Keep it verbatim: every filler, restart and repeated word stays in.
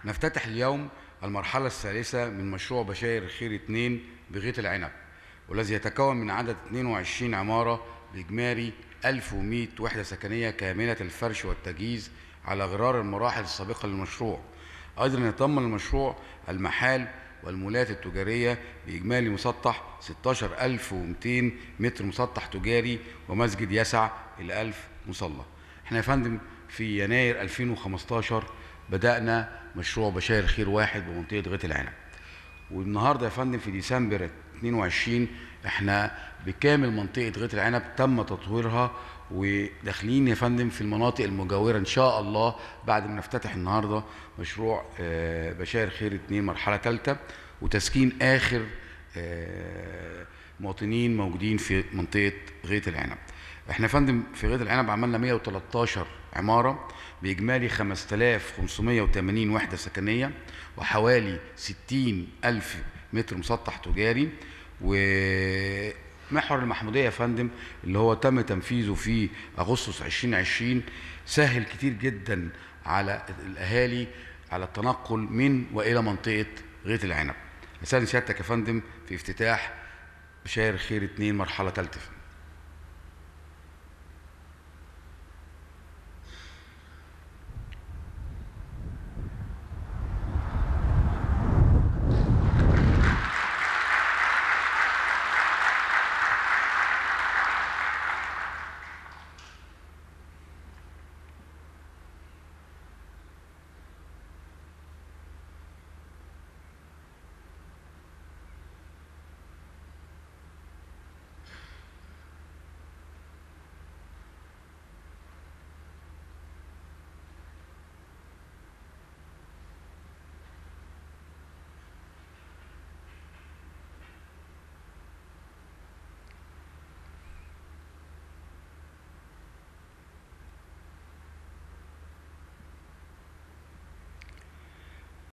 نفتتح اليوم المرحلة الثالثة من مشروع بشاير الخير اثنين بغيط العنب، والذي يتكون من عدد اثنين وعشرين عمارة بإجمالي ألف ومئة وحدة سكنية كاملة الفرش والتجهيز على غرار المراحل السابقة للمشروع. أيضا يتضمن المشروع المحال والمولات التجارية بإجمالي مسطح ستة عشر ألف ومئتين متر مسطح تجاري، ومسجد يسع إلى ألف مصلى. احنا يا فندم في يناير ألفين وخمستاشر بدأنا مشروع بشاير خير واحد بمنطقة غيط العنب، والنهارده يا فندم في ديسمبر اثنين وعشرين احنا بكامل منطقة غيط العنب تم تطويرها، وداخلين يا فندم في المناطق المجاورة ان شاء الله بعد ما نفتتح النهارده مشروع بشاير خير اثنين مرحلة ثالثة، وتسكين آخر مواطنين موجودين في منطقة غيط العنب. احنا يا فندم في غيط العنب عملنا مئة وثلاثة عشر عمارة بإجمالي خمسة آلاف وخمسمئة وثمانين وحدة سكنية وحوالي ستين ألف متر مسطح تجاري. ومحور المحمودية يا فندم اللي هو تم تنفيذه في أغسطس ألفين وعشرين سهل كتير جدا على الأهالي على التنقل من وإلى منطقة غيط العنب. أسأل سيادتك يا فندم في افتتاح بشاير خير اثنين مرحلة ثالثة.